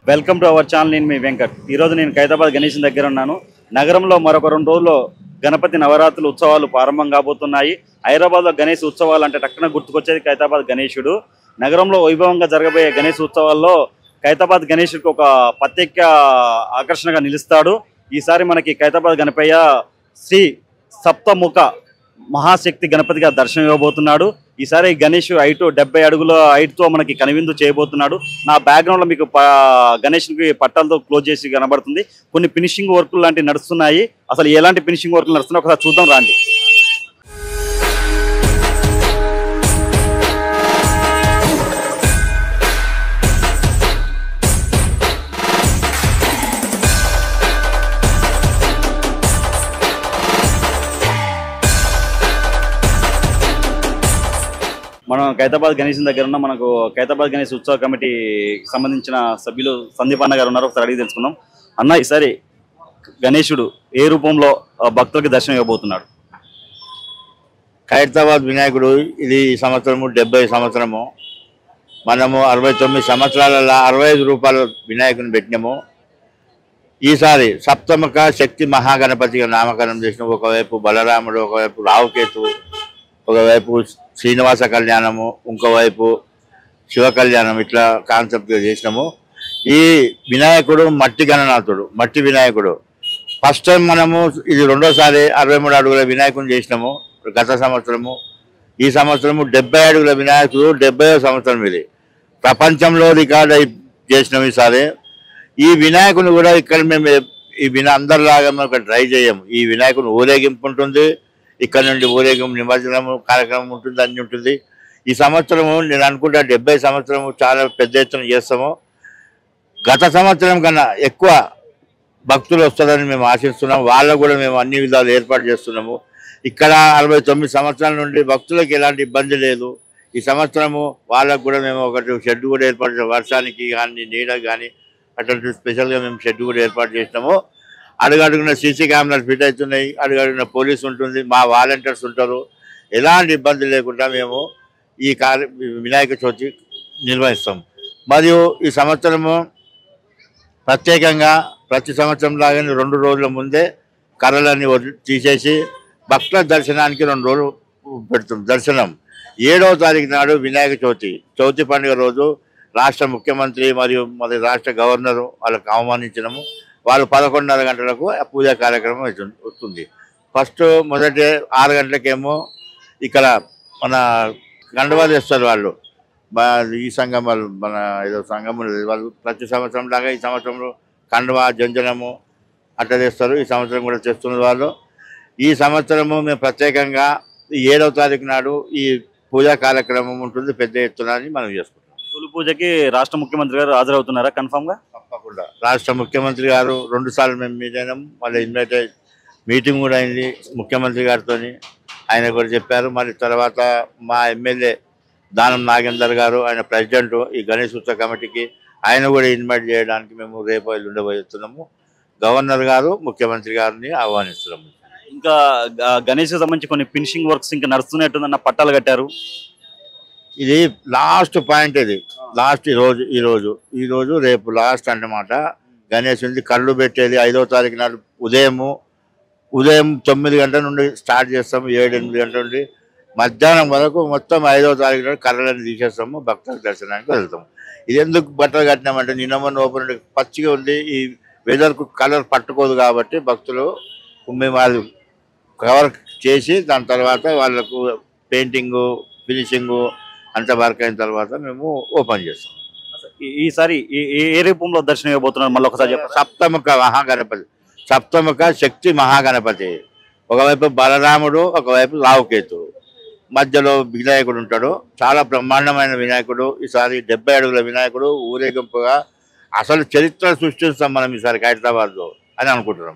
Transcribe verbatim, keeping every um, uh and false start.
Welcome to our channel. నేను మీ వెంకట్. ఈరోజు నేను ఖైరతాబాద్ గణేష్ దగ్గర ఉన్నాను. నగరంలో మరొక రెండు రోజుల్లో గణపతి నవరాత్రులు ఉత్సవాలు ప్రారంభం కాబోతున్నాయి. హైదరాబాద్లో గణేష్ ఉత్సవాలు అంటే టక్కున గుర్తుకొచ్చేది ఖైరతాబాద్ గణేశుడు. నగరంలో వైభవంగా జరగబోయే గణేష్ ఉత్సవాల్లో ఖైరతాబాద్ గణేశుడికి ఒక ప్రత్యేక ఆకర్షణగా నిలుస్తాడు. ఈసారి మనకి ఖైరతాబాద్ గణపయ్య శ్రీ సప్తముఖ మహాశక్తి గణపతిగా దర్శనం ఇవ్వబోతున్నాడు. ఈసారి గణేష్ హైట్ డెబ్బై అడుగుల హైట్తో మనకి కనువిందు చేయబోతున్నాడు. నా బ్యాక్గ్రౌండ్లో మీకు గణేష్కి పట్టాలతో క్లోజ్ చేసి కనబడుతుంది. కొన్ని ఫినిషింగ్ వర్కులు లాంటివి నడుస్తున్నాయి. అసలు ఎలాంటి ఫినిషింగ్ వర్కులు నడుస్తున్నాయి ఒకసారి చూద్దాం రండి. మనం ఖైరతాబాద్ గణేష్ దగ్గర ఉన్న మనకు ఖైరతాబాద్ గణేష్ ఉత్సవ కమిటీకి సంబంధించిన సభ్యులు సందీప్ అన్న గారు ఉన్నారు. ఒకసారి అడిగి తెలుసుకుందాం. అన్న, ఈసారి గణేశుడు ఏ రూపంలో భక్తులకి దర్శనం ఇవ్వబోతున్నాడు? ఖైరతాబాద్ వినాయకుడు ఇది ఈ సంవత్సరము డెబ్బై సంవత్సరము. మనము అరవై తొమ్మిది సంవత్సరాలలో అరవై ఐదు రూపాయల వినాయకుని పెట్టినాము. ఈసారి సప్తముఖ శక్తి మహాగణపతిగా నామకరణం చేసినాము. ఒకవైపు బలరాముడు, ఒకవైపు రావుకేతు, ఒకవైపు శ్రీనివాస కళ్యాణము, ఇంకోవైపు శివ కళ్యాణం, ఇట్లా కాన్సెప్ట్గా చేసినాము. ఈ వినాయకుడు మట్టి గణనాథుడు, మట్టి వినాయకుడు. ఫస్ట్ టైం మనము ఇది రెండోసారి అరవై మూడు అడుగుల వినాయకుని చేసినాము గత సంవత్సరము. ఈ సంవత్సరము డెబ్బై అడుగుల వినాయకుడు, డెబ్బై సంవత్సరం ఇది ప్రపంచంలో రికార్డ్ అయి చేసినాము. ఈసారి ఈ వినాయకుని కూడా ఇక్కడ మేము ఈ వినా అందరిలాగా మేము ట్రై చేయము. ఈ వినాయకుని ఊరేగింపు ఉంటుంది, ఇక్కడ నుండి ఊరేగింపు నిమజ్జనము కార్యక్రమం ఉంటుంది, అన్నీ ఉంటుంది. ఈ సంవత్సరము నేను అనుకుంటా డెబ్బై సంవత్సరము చాలా పెద్ద ఎత్తున చేస్తాము. గత సంవత్సరం కన్నా ఎక్కువ భక్తులు వస్తారని మేము ఆశిస్తున్నాము. వాళ్ళకు కూడా మేము అన్ని విధాలు ఏర్పాటు చేస్తున్నాము. ఇక్కడ అరవై తొమ్మిది సంవత్సరాల నుండి భక్తులకు ఎలాంటి ఇబ్బంది లేదు. ఈ సంవత్సరము వాళ్ళకు కూడా మేము ఒకటి షెడ్ కూడా ఏర్పాటు చేస్తాం. వర్షానికి కానీ నీడకు కానీ అట్లాంటి స్పెషల్గా మేము షెడ్ కూడా ఏర్పాటు చేసినాము. అడుగడుగున సీసీ కెమెరాలు ఫిట్ అవుతున్నాయి, అడుగడుగున పోలీసు ఉంటుంది, మా వాలంటీర్స్ ఉంటారు. ఎలాంటి ఇబ్బంది లేకుండా మేము ఈ కార్య వినాయక చవితి నిర్వహిస్తాం. మరియు ఈ సంవత్సరము ప్రత్యేకంగా ప్రతి సంవత్సరం లాగానే రెండు రోజుల ముందే కర్రలన్నీ తీసేసి భక్తుల దర్శనానికి రెండు రోజులు పెడుతుంది దర్శనం. ఏడవ తారీఖు నాడు వినాయక చవితి చవితి పండుగ రోజు రాష్ట్ర ముఖ్యమంత్రి మరియు మరి రాష్ట్ర గవర్నరు వాళ్ళకు ఆహ్వానించినాము. వాళ్ళు పదకొండున్నర గంటలకు పూజా కార్యక్రమం వస్తుంది. ఫస్ట్ మొదటి ఆరు గంటలకేమో ఇక్కడ మన గండవాళ్ళు వేస్తారు. వాళ్ళు ఈ సంఘం వాళ్ళు మన ఏదో సంఘం వాళ్ళు ప్రతి సంవత్సరం లాగా ఈ సంవత్సరంలో కండవా జంజనము అట్లా చేస్తారు. ఈ సంవత్సరం కూడా చేస్తున్నారు వాళ్ళు. ఈ సంవత్సరము మేము ప్రత్యేకంగా ఏడవ తారీఖు నాడు ఈ పూజా కార్యక్రమం ఉంటుంది పెద్ద ఎత్తున అని మనం చేసుకుంటాం. తొలి పూజకి రాష్ట్ర ముఖ్యమంత్రి గారు హాజరవుతున్నారా కన్ఫామ్గా? తప్పకుండా. రాష్ట్ర ముఖ్యమంత్రి గారు రెండు సార్లు మేము మీట్ అయినాం. మళ్ళీ ఇన్వైట్ మీటింగ్ కూడా అయింది ముఖ్యమంత్రి గారితో. ఆయన కూడా చెప్పారు. మరి తర్వాత మా ఎమ్మెల్యే దానం నాగేందర్ గారు, ఆయన ప్రెసిడెంట్ ఈ గణేష్ ఉత్సవ కమిటీకి, ఆయన కూడా ఇన్వైట్ చేయడానికి మేము రేపు ఉండబోతున్నాము. గవర్నర్ గారు ముఖ్యమంత్రి గారిని ఆహ్వానిస్తున్నాము. ఇంకా గణేష్కి సంబంధించి కొన్ని ఫినిషింగ్ వర్క్స్ ఇంకా నడుస్తున్నట్టుందన్న పట్టాలు కట్టారు. ఇది లాస్ట్ పాయింట్. ఇది లాస్ట్ ఈరోజు ఈరోజు ఈరోజు రేపు లాస్ట్ అన్నమాట. గణేశుని కళ్ళు పెట్టేది ఐదవ తారీఖు నాడు ఉదయము ఉదయం తొమ్మిది గంటల నుండి స్టార్ట్ చేస్తాము. ఏడు ఎనిమిది గంటల నుండి మధ్యాహ్నం వరకు మొత్తం ఐదవ తారీఖు నాడు కళ్ళని తీసేస్తాము. భక్తుల దర్శనానికి వెళ్తాము. ఇది ఎందుకు బట్టలు కట్టినామంటే నిన్న మొన్న ఓపెన్ పచ్చిగా ఉంది. ఈ వెదర్కు కలర్ పట్టుకోదు కాబట్టి భక్తులు మేము వాళ్ళు కవర్ చేసి దాని తర్వాత వాళ్ళకు పెయింటింగు ఫినిషింగు అంత వర్క్ అయిన తర్వాత మేము ఓపెన్ చేస్తాం. ఈసారి ఏ రూపంలో దర్శనం ఇవ్వబోతున్నారు మళ్ళీ ఒకసారి చెప్పండి. సప్తముఖ మహాగణపతి, సప్తముఖ శక్తి మహాగణపతి. ఒకవైపు బలరాముడు, ఒకవైపు రావుకేతు, మధ్యలో వినాయకుడు ఉంటాడు. చాలా బ్రహ్మాండమైన వినాయకుడు. ఈసారి డెబ్బై అడుగుల వినాయకుడు ఊరేగింపుగా అసలు చరిత్ర సృష్టిస్తాం మనం ఈసారి ఖైరతాబాద్లో అని అనుకుంటున్నాం.